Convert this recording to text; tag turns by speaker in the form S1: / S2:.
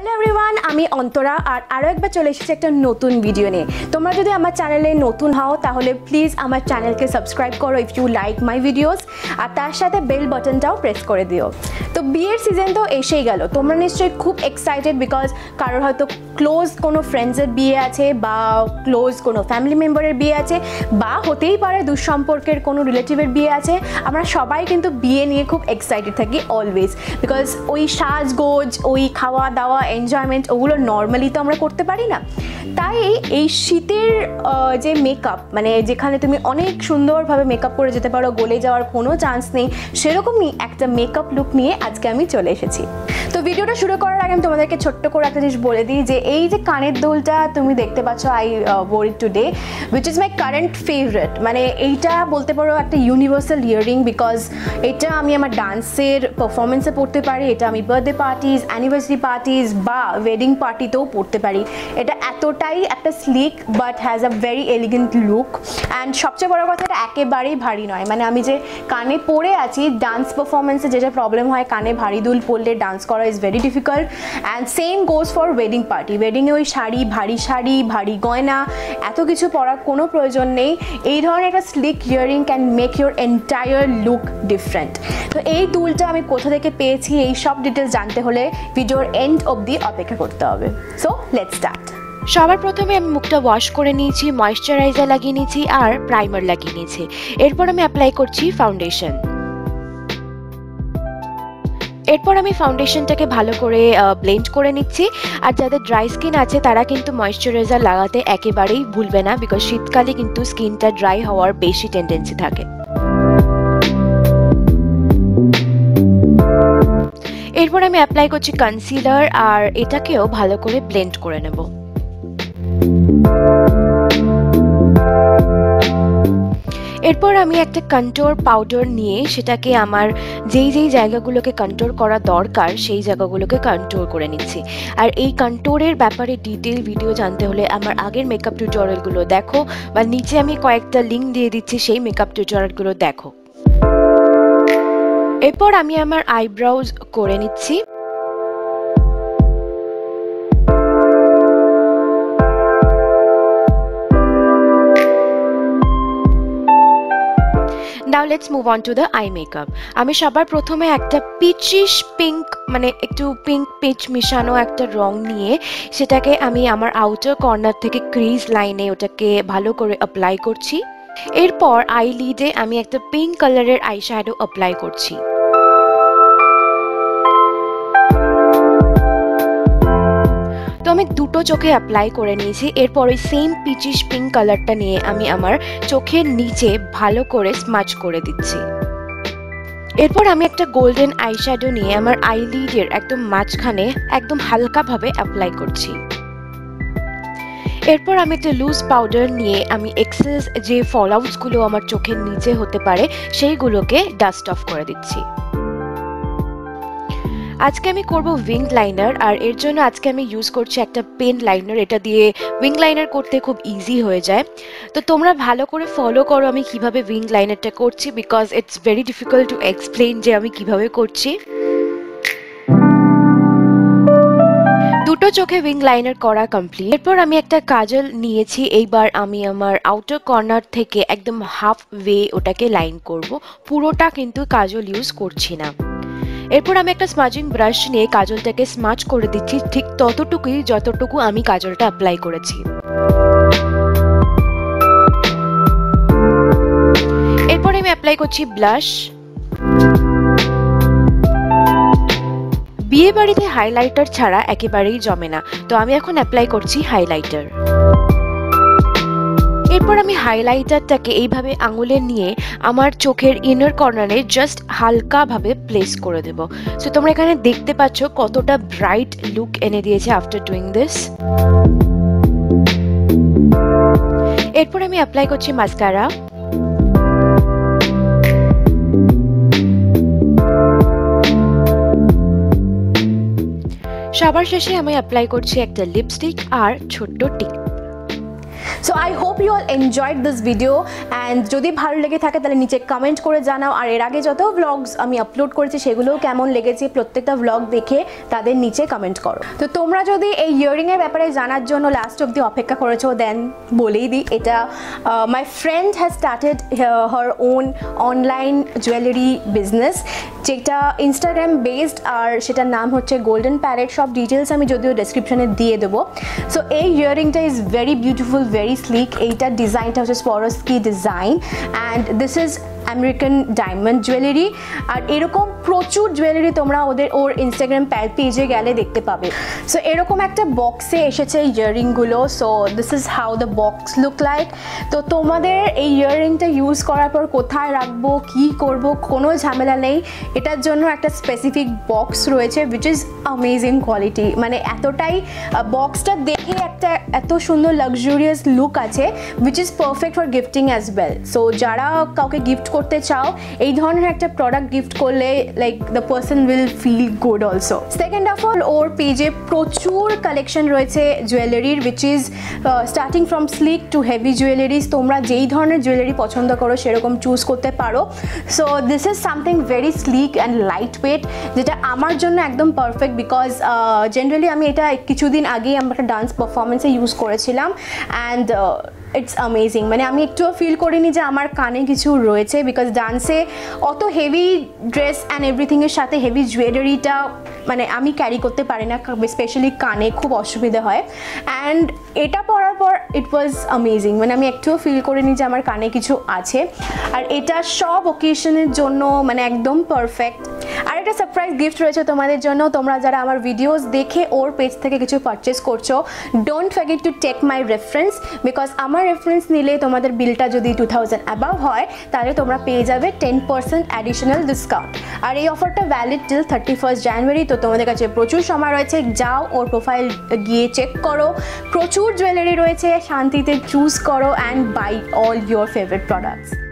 S1: Hello everyone, আমি অন্তরা আর আরও একবার চলে এসেছি একটা নতুন ভিডিও নিয়ে। তোমরা যদি আমার চ্যানেলে নতুন হও তাহলে প্লিজ আমার চ্যানেলকে সাবস্ক্রাইব করো if you like my videos, আর তার সাথে বেল বাটনটাও প্রেস করে দিও। তো বিয়ের সিজন তো এসেই গেল, তোমরা নিশ্চয়ই খুব এক্সাইটেড বিকজ কারোর হয়তো ক্লোজ কোনো ফ্রেন্ডসের বিয়ে আছে বা ক্লোজ কোনো ফ্যামিলি মেম্বারের বিয়ে আছে বা হতেই পারে দুঃসম্পর্কের কোনো রিলেটিভের বিয়ে আছে। আমরা সবাই কিন্তু বিয়ে নিয়ে খুব এক্সাইটেড থাকি অলওয়েজ, বিকজ ওই সাজগোজ, ওই খাওয়া দাওয়া, এনজয়মেন্ট, ওগুলো নর্মালি তো আমরা করতে পারি না। তাই এই শীতের যে মেকআপ, মানে যেখানে তুমি অনেক সুন্দরভাবে মেকআপ করে যেতে পারো, গলে যাওয়ার কোনো চান্স নেই, সেরকমই একটা মেকআপ লুক নিয়ে আজকে আমি চলে এসেছি। তো ভিডিওটা শুরু করার আগে আমি তোমাদেরকে ছোট্ট করে একটা জিনিস বলে দিই যে এই যে কানের দুলটা তুমি দেখতে পাচ্ছ, I wore it today which is my current favorite। মানে এইটা বলতে পারো একটা ইউনিভার্সাল ইয়ারিং, বিকজ এটা আমি আমার ডান্সের পারফরমেন্সে পড়তে পারি, এটা আমি বার্থডে পার্টিজ, অ্যানিভার্সারি পার্টিজ বা ওয়েডিং পার্টিতেও পড়তে পারি। এটা এতটাই একটা sleek but has a very elegant look, and সবচেয়ে বড় কথা এটা একেবারেই ভারী নয়। মানে আমি যে কানে পরে আছি, ডান্স পারফরমেন্সে যেটা প্রবলেম হয় কানে ভারী দুল পরলে ডান্স করা is very difficult, and same goes for wedding party. ওয়েডিংয়ে ওই শাড়ি, ভারী গয়না এত কিছু পরার কোনো প্রয়োজন নেই। এই ধরনের একটা sleek earring can make your entire look different. তো এই দুলটা আমি কোথা থেকে পেয়েছি, এই সব ডিটেলস জানতে হলে ভিডিওর এন্ড অবধি অপেক্ষা করতে হবে। So let's start.
S2: সবার প্রথমে আমি মুখটা ওয়াশ করে নিয়েছি, ময়েশ্চারাইজার লাগিয়ে নিয়েছি আর প্রাইমার লাগিয়ে নিয়েছি। এরপর আমি অ্যাপ্লাই করছি ফাউন্ডেশন। এরপর আমি ফাউন্ডেশনটাকে ভালো করে ব্লেন্ড করে নিচ্ছি। আর যাদের ড্রাই স্কিন আছে তারা কিন্তু ময়েশ্চারাইজার লাগাতে একেবারেই ভুলবে না, বিকজ শীতকালে কিন্তু স্কিনটা ড্রাই হওয়ার বেশি টেন্ডেন্সি থাকে। এরপর আমি অ্যাপ্লাই করছি কনসিলার, আর এটাকেও ভালো করে ব্লেন্ড করে নেব। এরপর আমি একটা কন্ট্যুর পাউডার নিয়ে সেটাকে আমার যেই জায়গাগুলোকে কন্ট্যুর করা দরকার সেই জায়গাগুলোকে কন্ট্যুর করে নিচ্ছি। আর এই কন্ট্যুরের ব্যাপারে ডিটেল ভিডিও জানতে হলে আমার আগের মেকআপ টিউটোরিয়ালগুলো দেখো, বা নিচে আমি কয়েকটা লিঙ্ক দিয়ে দিচ্ছি, সেই মেকআপ টিউটোরিয়ালগুলো দেখো। এরপর আমি আমার আইব্রাউজ করে নিচ্ছি। Now let's move on to the eye makeup. আমি সবার প্রথমে একটা পিচিশ পিঙ্ক, মানে একটু পিঙ্ক পিচ মিশানো একটা রং নিয়ে সেটাকে আমি আমার আউটার কর্নার থেকে ক্রিজ লাইনে ওটাকে ভালো করে অ্যাপ্লাই করছি। এরপর আইলিডে আমি একটা পিঙ্ক কালারের আই শ্যাডো অ্যাপ্লাই করছি। তো আমি দুটো চোখে অ্যাপ্লাই করে নিয়েছি। এরপর ওই সেম পিচিশ পিঙ্ক কালারটা নিয়ে আমি আমার চোখের নিচে ভালো করে স্মাচ করে দিচ্ছি। এরপর আমি একটা গোল্ডেন আইশ্যাডো নিয়ে আমার আইলিডের একদম মাঝখানে একদম হালকাভাবে অ্যাপ্লাই করছি। এরপর আমি একটা লুজ পাউডার নিয়ে আমি এক্সেস যে ফল আউটসগুলো আমার চোখের নিচে হতে পারে সেইগুলোকে ডাস্ট অফ করে দিচ্ছি। আজকে আমি করব উইং লাইনার, আর এর জন্য আজকে আমি ইউজ করছি একটা পেন লাইনার। এটা দিয়ে উইং লাইনার করতে খুব ইজি হয়ে যায়। তো তোমরা ভালো করে ফলো করো আমি কিভাবে উইং লাইনারটা করছি, because it's very difficult to explain যে আমি কিভাবে করছি। দুটো চোখে উইং লাইনার করা কমপ্লিট। এরপর আমি একটা কাজল নিয়েছি। এইবার আমি আমার আউটার কর্নার থেকে একদম হাফ ওয়ে ওটাকে লাইন করব, পুরোটা কিন্তু কাজল ইউজ করছি না। এরপর আমি একটা স্মাজিং ব্রাশ নিয়ে কাজলটাকে স্মাচ করে দিচ্ছি, ঠিক ততটুকুই যতটুকু আমি কাজলটা অ্যাপ্লাই করেছি। এরপর আমি অ্যাপ্লাই করছি ব্লাশ। বিয়ে বাড়িতে হাইলাইটার ছাড়া একেবারেই জমে না, তো আমি এখন অ্যাপ্লাই করছি হাইলাইটার। এরপর আমি হাইলাইটারটাকে এইভাবে আঙুলে নিয়ে আমার চোখের ইনার কর্নারে জাস্ট হালকাভাবে প্লেস করে দেব। সো তোমরা এখানে দেখতে পাচ্ছ কতটা ব্রাইট লুক এনে দিয়েছে আফটার ডুইং দিস। এরপর আমি অ্যাপ্লাই করছি মাস্কারা। সবার শেষে আমি অ্যাপ্লাই করছি একটা লিপস্টিক আর ছোট্ট টিক।
S1: So I hope you all enjoyed this video and যদি ভালো লেগে থাকে তাহলে নিচে কমেন্ট করে জানাও। আর এর আগে যত ভ্লগস আমি আপলোড করেছি সেগুলোও কেমন লেগেছে প্রত্যেকটা ভ্লগ দেখে তাদের নিচে কমেন্ট করো। তো তোমরা যদি এই ইয়াররিংয়ের ব্যাপারে জানার জন্য লাস্ট অবধি অপেক্ষা করেছো দেন বলেই দিই, এটা my friend has started her own online jewellery business, যেটা ইনস্টাগ্রাম বেসড, আর সেটার নাম হচ্ছে গোল্ডেন প্যারেট। সব ডিটেলস আমি যদিও ডেসক্রিপশনে দিয়ে দেবো। সো এই ইয়াররিংটা is very beautiful, very sleek. এইটার ডিজাইনটা হচ্ছে Swarovski design and this is American diamond jewellery. আর এরকম প্রচুর জুয়েলারি তোমরা ওর ইনস্টাগ্রাম পেজে গেলে দেখতে পাবে। সো এরকম একটা বক্সে এসেছে ইয়াররিংগুলো। So this is how the box look like. তো তোমাদের এই ইয়াররিংটা ইউজ করার পর কোথায় রাখবো, কি করব, কোনো ঝামেলা নেই। এটার জন্য একটা স্পেসিফিক বক্স রয়েছে উইচ ইজ অ্যামেজিং কোয়ালিটি। মানে এতটাই বক্সটা দেখে একটা এত সুন্দর লাক্সুরিয়াস লুক আছে which is perfect for gifting as well. So যারা কাউকে গিফট করতে চাও এই ধরনের একটা প্রোডাক্ট গিফট করলে like the person will feel good also. Second of all ওর পেজে প্রচুর কালেকশন রয়েছে জুয়েলারির which is starting from sleek to heavy jewelleries. তোমরা যেই ধরনের জুয়েলারি পছন্দ করো সেরকম চুজ করতে পারো। So this is something very sleek and light weight, যেটা আমার জন্য একদম পারফেক্ট বিকজ জেনারেলি আমি এটা কিছুদিন আগেই আমরা একটা ডান্স পারফরমেন্সে ইউজ করেছিলাম অ্যান্ড ইটস অ্যামেজিং। মানে আমি একটুও ফিল করিনি যে আমার কানে কিছু রয়েছে বিকজ ডান্সে অত হেভি ড্রেস অ্যান্ড এভরিথিংয়ের সাথে হেভি জুয়েলারিটা মানে আমি ক্যারি করতে পারি না, স্পেশালি কানে খুব অসুবিধা হয়। অ্যান্ড এটা পরার পর ইট ওয়াজ অ্যামেজিং, মানে আমি একটুও ফিল করিনি যে আমার কানে কিছু আছে। আর এটা সব ওকেশনের জন্য মানে একদম পারফেক্ট। আর একটা সারপ্রাইজ গিফট রয়েছে তোমাদের জন্য। তোমরা যারা আমার ভিডিওস দেখে ওর পেজ থেকে কিছু পারচেস করছো, don't forget to take my reference because আমার রেফারেন্স নিলে তোমাদের বিলটা যদি 2000 অ্যাবাভ হয় তাহলে তোমরা পেয়ে যাবে 10% অ্যাডিশনাল ডিসকাউন্ট। আর এই অফারটা ভ্যালিড টিল 31 জানুয়ারি। তো তোমাদের কাছে প্রচুর সময় রয়েছে, যাও ওর প্রোফাইল গিয়ে চেক করো, প্রচুর জুয়েলারি রয়েছে, শান্তিতে চুজ করো and buy all your favourite products.